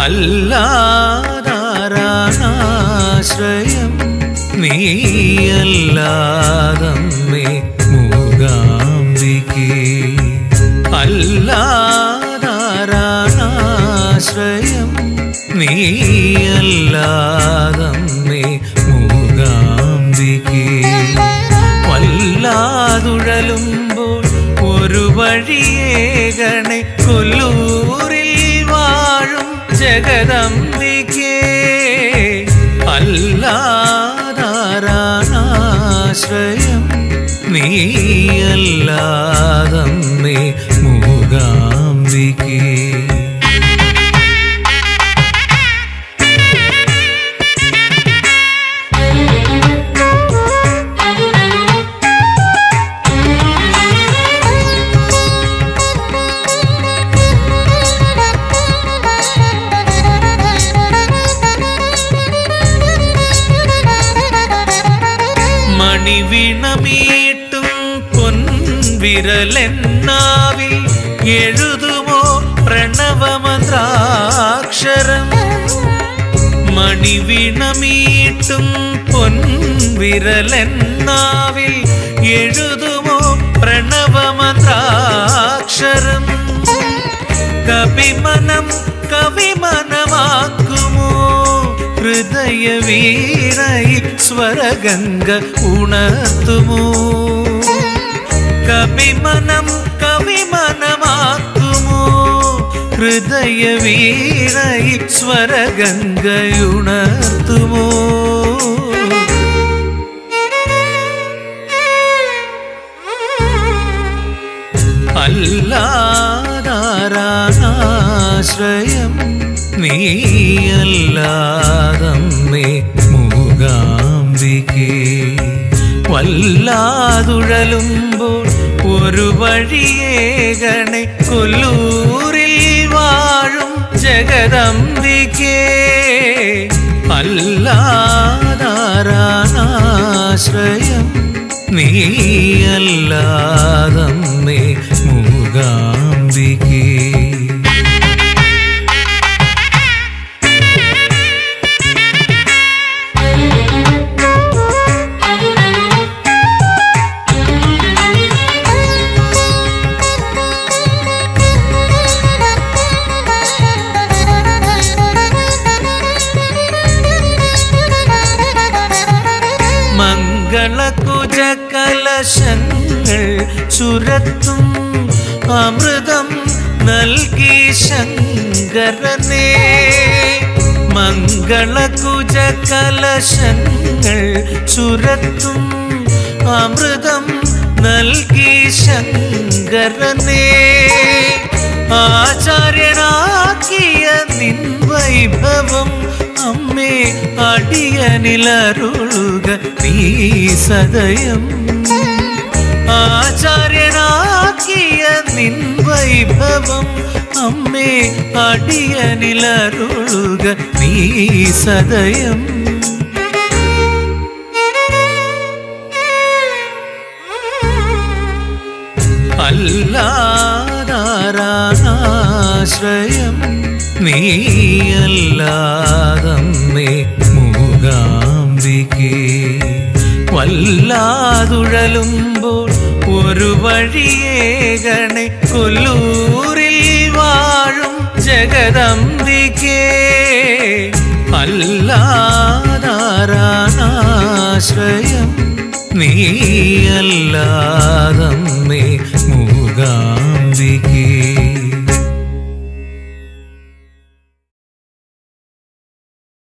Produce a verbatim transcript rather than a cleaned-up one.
അല്ലാതാരാനാശ്രയം നീയല്ലാതമ്മേ മൂകാംബികേ അല്ലാതാരാനാശ്രയം നീയല്ലാതമ്മേ മൂകാംബികേ വല്ലാതുഴലുമ്പോൾ ഒരു വഴിയേകണേ കൊല്ലൂരിൽ വാഴും ജഗദംബികേ അല്ലാതാരാനാശ്രയം നീയല്ലാതമ്മേ മൂകാംബികേ മണിവീണമീട്ടും പൊൻവിരലെന്നാവിൽ എഴുതുമോ പ്രണവമന്ത്രാക്ഷരം മണിവീണമീട്ടും പൊൻവിരലെന്നാവിൽ എഴുതുമോ പ്രണവമന്ത്രാക്ഷരം കവിമനം കവിമനമാക്കുമോ ഹൃദയവീണയിൽ സ്വരഗംഗ ഉണർത്തുമോ കവിമനം കവിമനമാക്കുമോ ഹൃദയവീണയിൽ സ്വരഗംഗയുണർത്തുമോ അല്ലാതാരാനാശ്രയം നീയല്ലാതമ്മേ മൂകാംബികേ വല്ലാതുഴലുമ്പോൾ ഒരു വഴിയേകണേ കൊല്ലൂരിൽ വാഴും ജഗദംബികേ അല്ലാതാരാനാശ്രയം നീയല്ലാതമ്മേ മൂകാംബികേ മംഗളകുജകലശങ്ങൾ ചുരത്തും അമൃതം നൽകി ശങ്കരനേ മംഗളകുജകലശങ്ങൾ ചുരത്തും അമൃതം നൽകി ശങ്കരനേ ആചാര്യനാക്കിയ നിൻ വൈഭവം അമ്മേ അടിയനിലരുളുക നീ സദയം ആചാര്യനാക്കിയ നിൻ വൈഭവം അമ്മേ അടിയനിലരുളുക നീ സദയം അല്ലാതാരാനാശ്രയം നീയല്ലാതമ്മേ മൂകാംബികേ വല്ലാതുഴലുമ്പോൾ ഒരു വഴിയേകണേ കൊല്ലൂരിൽ വാഴും ജഗദംബികേ അല്ലാതാരാനാശ്രയം നീയല്ലാതമ്മേ